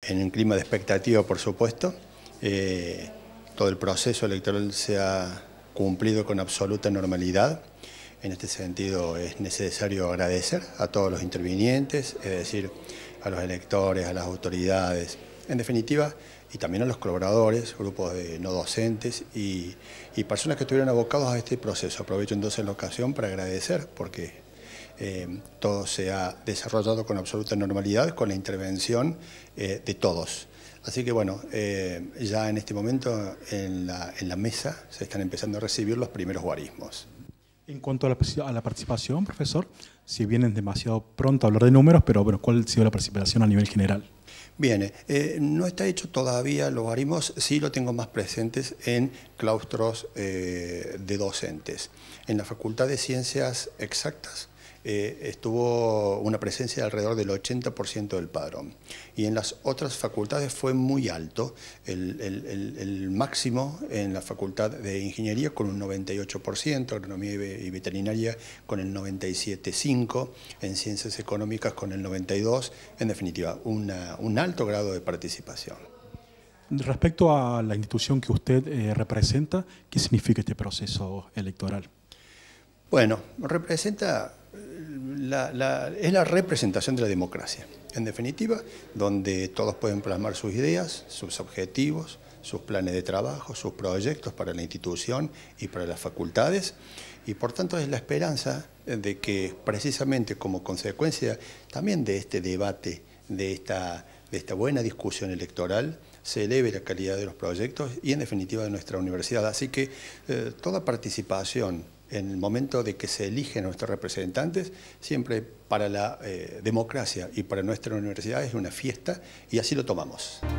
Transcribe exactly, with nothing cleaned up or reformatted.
en un clima de expectativa, por supuesto. Eh, todo el proceso electoral se ha cumplido con absoluta normalidad. En este sentido es necesario agradecer a todos los intervinientes, es decir, a los electores, a las autoridades, en definitiva, y también a los colaboradores, grupos de no docentes y, y personas que estuvieron abocados a este proceso. Aprovecho entonces la ocasión para agradecer porque eh, todo se ha desarrollado con absoluta normalidad, con la intervención eh, de todos. Así que bueno, eh, ya en este momento en la, en la mesa se están empezando a recibir los primeros guarismos. En cuanto a la, a la participación, profesor, si bien es demasiado pronto hablar de números, pero bueno, ¿cuál ha sido la participación a nivel general? Bien, eh, no está hecho todavía los guarismos, sí lo tengo más presentes en claustros eh, de docentes. En la Facultad de Ciencias Exactas eh, estuvo una presencia de alrededor del ochenta por ciento del padrón. Y en las otras facultades fue muy alto, el, el, el, el máximo en la Facultad de Ingeniería con un noventa y ocho por ciento, Agronomía y Veterinaria con el noventa y siete punto cinco por ciento, en Ciencias Económicas con el noventa y dos por ciento, en definitiva, una, un alto grado de participación. Respecto a la institución que usted eh, representa, ¿qué significa este proceso electoral? Bueno, representa la, la, es la representación de la democracia, en definitiva, donde todos pueden plasmar sus ideas, sus objetivos, sus planes de trabajo, sus proyectos para la institución y para las facultades, y por tanto es la esperanza de que precisamente como consecuencia también de este debate, de esta, de esta buena discusión electoral, se eleve la calidad de los proyectos y en definitiva de nuestra universidad. Así que eh, toda participación en el momento de que se eligen nuestros representantes, siempre para la eh, democracia y para nuestra universidad es una fiesta y así lo tomamos.